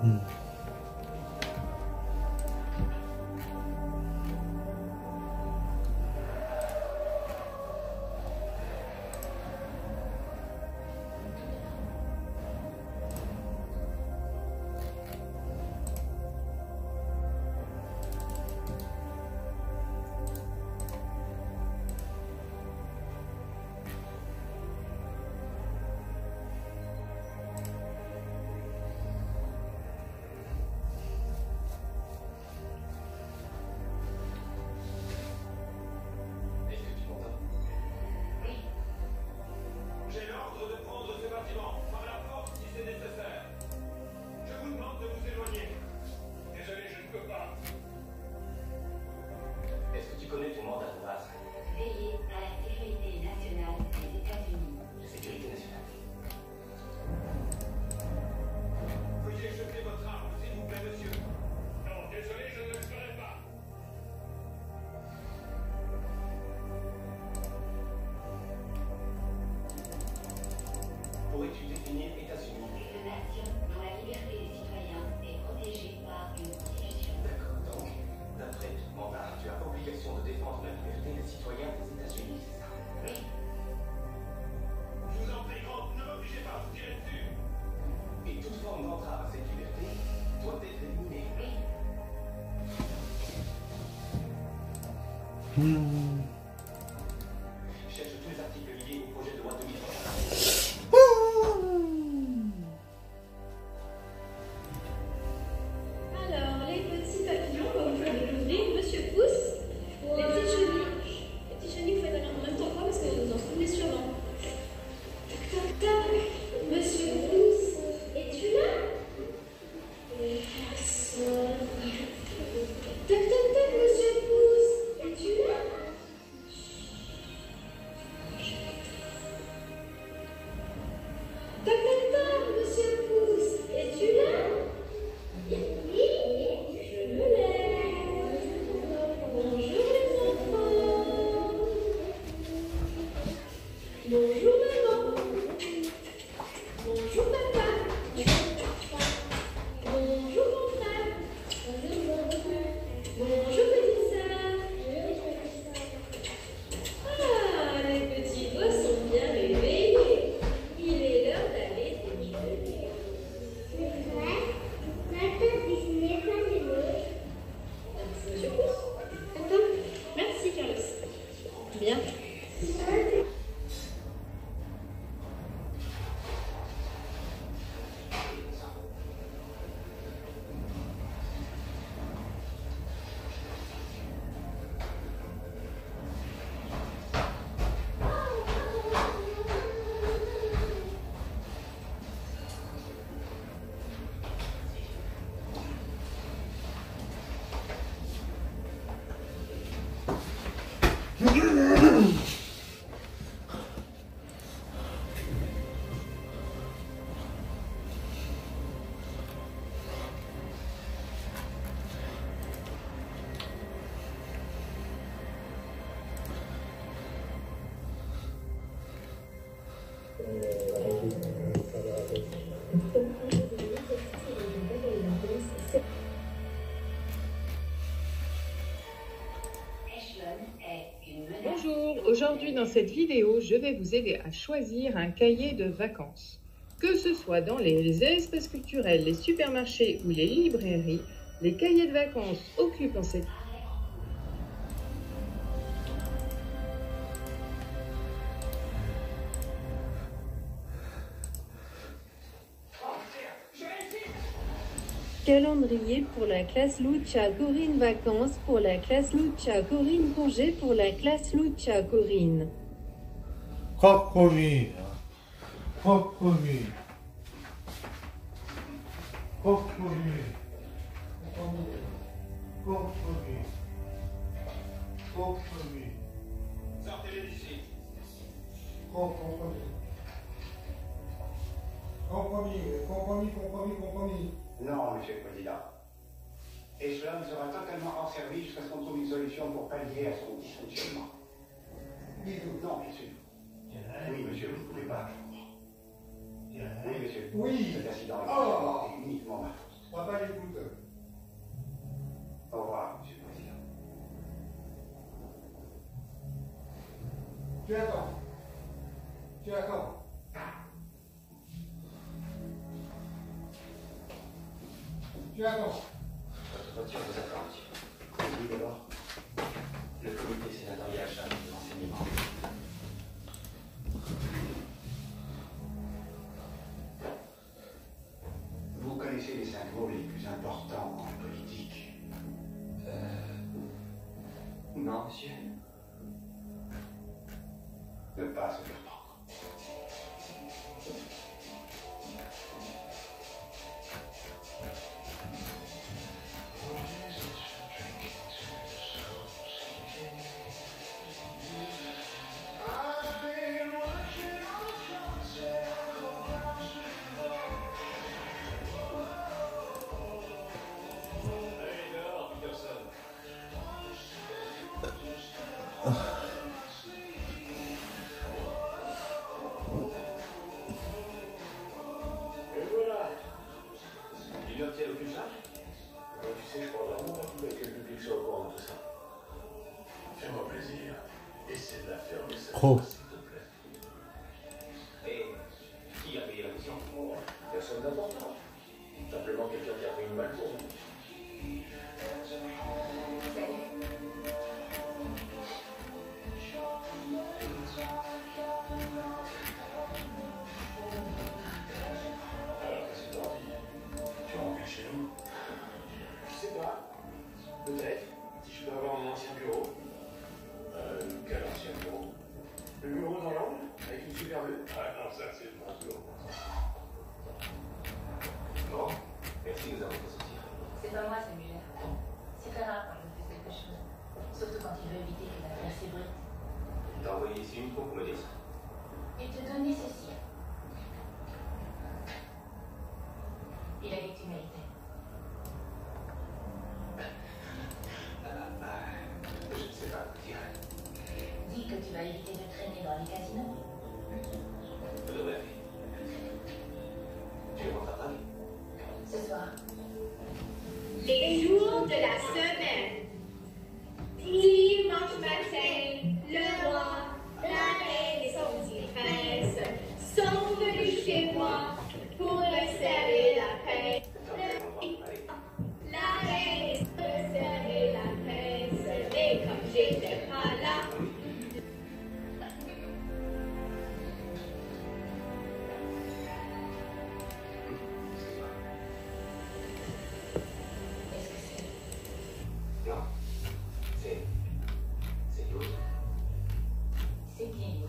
Pourrais-tu définir États-Unis? Une nation dont la liberté des citoyens est protégée par une constitution. D'accord, donc, d'après ton mandat, tu as obligation de défendre la liberté des citoyens des États-Unis, c'est ça? Oui. Je vous en prie, Grant, ne m'obligez pas, vous tirez dessus. Et toute forme d'entrave à cette liberté doit être éliminée. Oui. Cherche tous les articles liés au projet de loi 2003. Alors, les petits papillons, on va vous faire découvrir Monsieur Pouce. Les petits chenilles. Les petits chenilles, vous faites en même temps quoi parce que vous en souvenez sûrement. Tac, tac, tac. Monsieur Pouce, es-tu là? Personne. Tac, tac, tac, Monsieur Pouce, es-tu là? Tac, tac, tac, Monsieur Pouce, es-tu là? Oui, je me lève. Bonjour les enfants. Bonjour maman. Bonjour papa. Bonjour mon frère. Bonjour petite sœur. Ah, les petits doigts sont bien réveillés. Il est l'heure d'aller déjeuner. C'est vrai? Maintenant, dessiner plein de mots. Monsieur Pouce. Attends. Merci Carlos. Bien. Bonjour, aujourd'hui dans cette vidéo, je vais vous aider à choisir un cahier de vacances. Que ce soit dans les espaces culturels, les supermarchés ou les librairies, les cahiers de vacances occupent en cette Calendrier pour la classe Lucha Corinne, vacances pour la classe Lucha Corinne, congé pour la classe Lucha Corinne. Crocodile. Crocodile. Crocodile. Crocodile. Crocodile. Sortez-les d'ici. Crocodile. Compromis. Non, Monsieur le Président. Echelon sera totalement hors service jusqu'à ce qu'on trouve une solution pour pallier à son dysfonctionnement. Non, bien sûr. Oui, monsieur, vous ne pouvez pas. Oui, monsieur. Oui. Cet incident est uniquement ma faute. Papa écoute. Au revoir, Monsieur le Président. Tu attends. Tu attends. Tu attends. Votre voiture vous attend, monsieur. Oui, d'abord. Le comité sénatorial chargé de l'enseignement. Vous connaissez les 5 mots les plus importants en politique? Non, monsieur. Ne pas se faire prendre. Et voilà. Il n'obtient aucune charge? Tu sais, je crois vraiment pas que le public soit au courant de tout ça. Fais-moi plaisir. Essaie de la fermer cette Oh. fois, s'il te plaît. Et qui a payé la mission? Personne d'important. Simplement quelqu'un qui a pris une balle pour nous. Alors, qu'est-ce que t'as envie? Tu rentres chez nous? Je sais pas. Peut-être. Si je peux avoir un ancien bureau. Quel ancien bureau? Le bureau dans l'angle, avec une super vue. Ah non, ça c'est mon bureau. Bon, merci, nous avons fait sortir. C'est pas moi, Samuel. C'est Clara quand il me fait quelque chose. Surtout quand il veut éviter que la terre s'ébruite. Il t'a envoyé ici uniquement pour me dire ça. Et te donner ceci. Il a dit que tu méritais. Je ne sais pas quoi dire. Dis que tu vas éviter de traîner dans les casinos. Je devrais aller. Tu rentres à Paris? Ce soir. Les jours de la semaine. Dimanche matin, le roi, la reine et son petit prince sont venus chez moi pour me serrer la paix. La reine me serrer la pince, et comme j'étais pas là, Qu'est-ce que c'est? Non. C'est Louis. C'est qui, Louis?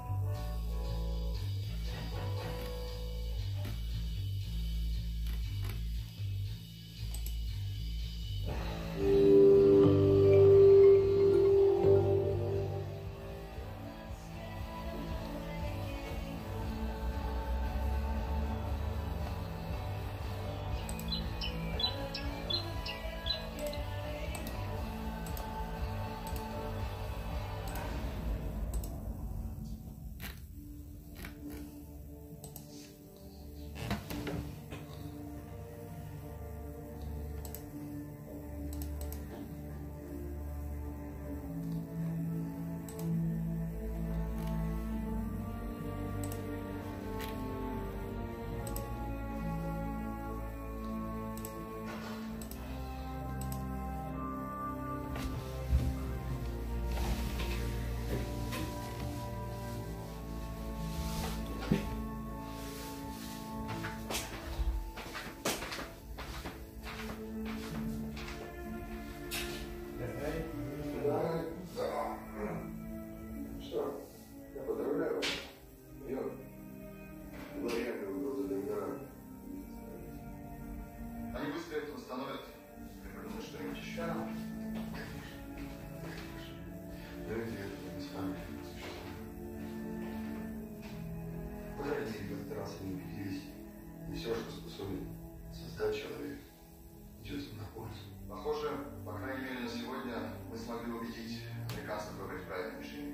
Что? Я поздравляю вас. Мир. Мгновенно угроза для мира. Они быстро это установят и придумают что-нибудь еще. Давайте это не с вами Погодите, в этот раз они убедились. И все, что способен создать человек, идет им на пользу. Похоже, по крайней мере на сегодня мы смогли убедить американцев выбрать правильное решение.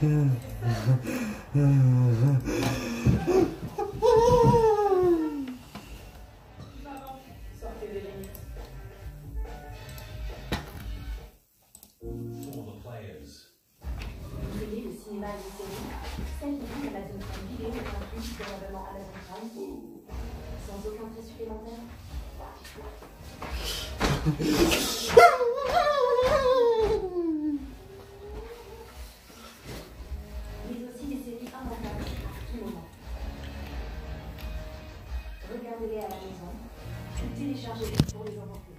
Vous le cinéma et les séries, celle qui vit Amazon Prime Video est incluse sur l'abonnement Amazon Prime sans aucun frais supplémentaire. Mais aussi des séries inventables à tout moment. Regardez-les à la maison ou téléchargez-les pour les enfants.